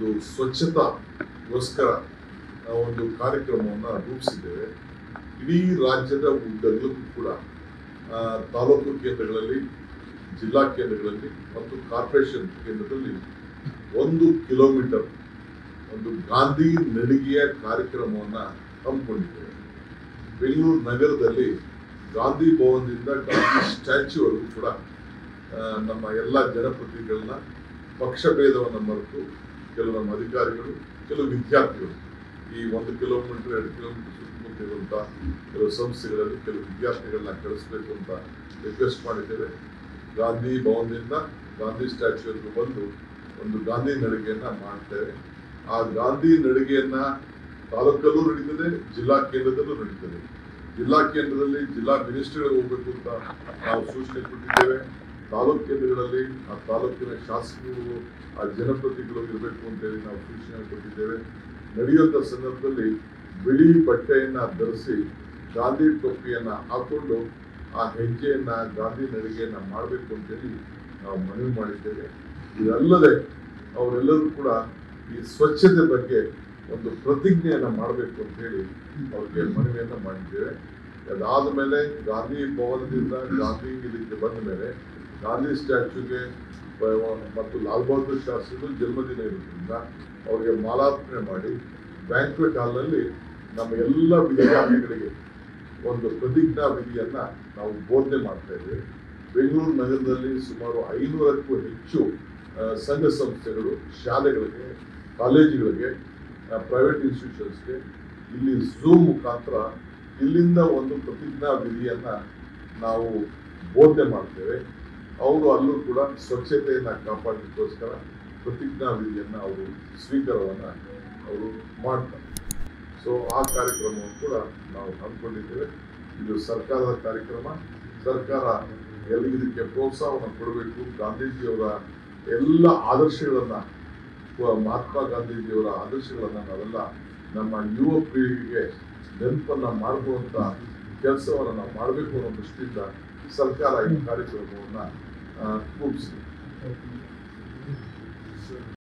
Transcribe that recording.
ಒಂದು ಸ್ವಚ್ಛತಾಗೋಸ್ಕರ ಒಂದು ಕಾರ್ಯಕ್ರಮವನ್ನು ರೂಪಿಸಿದ್ದೇವೆ. ಇಡೀ ರಾಜ್ಯದ ಉದ್ದಗಲಕ್ಕೂ ಕೂಡ ತಾಲೂಕು ಕೇಂದ್ರಗಳಲ್ಲಿ, ಜಿಲ್ಲಾ ಕೇಂದ್ರಗಳಲ್ಲಿ ಮತ್ತು ಕಾರ್ಪೊರೇಷನ್ ಕೇಂದ್ರದಲ್ಲಿ 1 ಕಿಲೋಮೀಟರ್ ಒಂದು ಗಾಂಧಿ ನಡಿಗೆಯ ಕಾರ್ಯಕ್ರಮವನ್ನು ಹಮ್ಮಿಕೊಂಡಿದ್ದೇವೆ. ಬೆಂಗಳೂರು ನಗರದಲ್ಲಿ ಗಾಂಧಿ ಭವನದಿಂದ ಗಾಂಧಿ ಸ್ಟ್ಯಾಚ್ಯೂವರೆಗೂ ಕೂಡ ನಮ್ಮ ಎಲ್ಲ ಜನಪ್ರತಿನಿಧಿಗಳನ್ನ ಪಕ್ಷ ಭೇದವನ್ನು ಮರೆತು ಕೆಲವು ನಮ್ಮ ಅಧಿಕಾರಿಗಳು, ಕೆಲವು ವಿದ್ಯಾರ್ಥಿಗಳು ಈ 1 ಕಿಲೋಮೀಟರ್ 2 ಕಿಲೋಮೀಟರ್ ಸುತ್ತಮುತ್ತ ಇರುವಂಥ ಕೆಲವು ಸಂಸ್ಥೆಗಳಲ್ಲಿ ಕೆಲವು ವಿದ್ಯಾರ್ಥಿಗಳನ್ನ ಕಳಿಸ್ಬೇಕು ಅಂತ ರಿಕ್ವೆಸ್ಟ್ ಮಾಡಿದ್ದೇವೆ. ಗಾಂಧಿ ಭವನದಿಂದ ಗಾಂಧಿ ಸ್ಟ್ಯಾಚ್ಯೂವರೆಗೂ ಬಂದು ಒಂದು ಗಾಂಧಿ ನಡಿಗೆಯನ್ನು ಮಾಡ್ತೇವೆ. ಆ ಗಾಂಧಿ ನಡಿಗೆಯನ್ನು ತಾಲೂಕಲ್ಲೂ ನಡೀತದೆ, ಜಿಲ್ಲಾ ಕೇಂದ್ರದಲ್ಲೂ ನಡೀತದೆ. ಜಿಲ್ಲಾ ಕೇಂದ್ರದಲ್ಲಿ ಜಿಲ್ಲಾ ಮಿನಿಸ್ಟ್ರಿಗಳಿಗೆ ಹೋಗಬೇಕು ಅಂತ ನಾವು ಸೂಚನೆ ಕೊಟ್ಟಿದ್ದೇವೆ. ತಾಲೂಕು ಕೇಂದ್ರಗಳಲ್ಲಿ ಆ ತಾಲೂಕಿನ ಶಾಸಕರು, ಆ ಜನಪ್ರತಿನಿಧಿಗಳು ಇರಬೇಕು ಅಂತೇಳಿ ನಾವು ಸೂಚನೆ ಕೊಟ್ಟಿದ್ದೇವೆ. ನಡೆಯುವಂಥ ಸಂದರ್ಭದಲ್ಲಿ ಬಿಳಿ ಬಟ್ಟೆಯನ್ನು ಧರಿಸಿ ಗಾಂಧಿ ಟೋಪಿಯನ್ನು ಹಾಕೊಂಡು ಆ ಹೆಜ್ಜೆಯನ್ನು ಗಾಂಧಿ ನಡಿಗೆಯನ್ನು ಮಾಡಬೇಕು ಅಂತೇಳಿ ನಾವು ಮನವಿ ಮಾಡಿದ್ದೇವೆ. ಇದಲ್ಲದೆ ಅವರೆಲ್ಲರೂ ಕೂಡ ಈ ಸ್ವಚ್ಛತೆ ಬಗ್ಗೆ ಒಂದು ಪ್ರತಿಜ್ಞೆಯನ್ನು ಮಾಡಬೇಕು ಅಂತ ಹೇಳಿ ಅವ್ರಿಗೆ ಮನವಿಯನ್ನು ಮಾಡಿದ್ದೇವೆ. ಅದಾದ ಮೇಲೆ ಗಾಂಧಿ ಭವನದಿಂದ ಗಾಂಧಿ ಇದಕ್ಕೆ ಬಂದ ಮೇಲೆ ಗಾಂಧಿ ಸ್ಟ್ಯಾಚ್ಯೂಗೆ ಮತ್ತು ಲಾಲ್ ಬಹದ್ದೂರ್ ಶಾಸ್ತ್ರಿಗಳು ಜನ್ಮದಿನ ಇರೋದ್ರಿಂದ ಅವರಿಗೆ ಮಾಲಾರ್ಪಣೆ ಮಾಡಿ ಬ್ಯಾಂಕ್ವೆಟ್ ಹಾಲ್ನಲ್ಲಿ ನಮ್ಮ ಎಲ್ಲ ವಿದ್ಯಾರ್ಥಿಗಳಿಗೆ ಒಂದು ಪ್ರತಿಜ್ಞಾ ವಿಧಿಯನ್ನು ನಾವು ಬೋಧನೆ ಮಾಡ್ತಾ ಇದ್ದೇವೆ. ಬೆಂಗಳೂರು ನಗರದಲ್ಲಿ ಸುಮಾರು 500ಕ್ಕೂ ಹೆಚ್ಚು ಸಂಘ ಸಂಸ್ಥೆಗಳು, ಶಾಲೆಗಳಿಗೆ, ಕಾಲೇಜುಗಳಿಗೆ, ಪ್ರೈವೇಟ್ ಇನ್ಸ್ಟಿಟ್ಯೂಷನ್ಸ್ಗೆ ಇಲ್ಲಿ ಝೂಮ್ ಮುಖಾಂತರ ಇಲ್ಲಿಂದ ಒಂದು ಪ್ರತಿಜ್ಞಾ ವಿಧಿಯನ್ನು ನಾವು ಬೋಧನೆ ಮಾಡ್ತೇವೆ. ಅವರು ಅಲ್ಲೂ ಕೂಡ ಸ್ವಚ್ಛತೆಯನ್ನು ಕಾಪಾಡಲಿಕ್ಕೋಸ್ಕರ ಪ್ರತಿಜ್ಞಾ ವಿಧಿಯನ್ನು ಅವರು ಸ್ವೀಕಾರವನ್ನು ಅವರು ಮಾಡ್ತಾರೆ. ಸೊ ಆ ಕಾರ್ಯಕ್ರಮವನ್ನು ಕೂಡ ನಾವು ಹಮ್ಮಿಕೊಂಡಿದ್ದೇವೆ. ಇದು ಸರ್ಕಾರದ ಕಾರ್ಯಕ್ರಮ. ಸರ್ಕಾರ ಇದಕ್ಕೆ ಪ್ರೋತ್ಸಾಹವನ್ನು ಕೊಡಬೇಕು. ಗಾಂಧೀಜಿಯವರ ಎಲ್ಲ ಆದರ್ಶಗಳನ್ನು, ಮಹಾತ್ಮ ಗಾಂಧೀಜಿಯವರ ಆದರ್ಶಗಳನ್ನು ನಾವೆಲ್ಲ ನಮ್ಮ ಯುವ ಪೀಳಿಗೆಗೆ ನೆನಪನ್ನು ಮಾಡುವಂಥ ಕೆಲಸವನ್ನು ನಾವು ಮಾಡಬೇಕು ಅನ್ನೋ ದೃಷ್ಟಿಯಿಂದ ಸರ್ಕಾರ ಈ ಕಾರ್ಯಕ್ರಮವನ್ನು ರೂಪಿಸಿದೆ.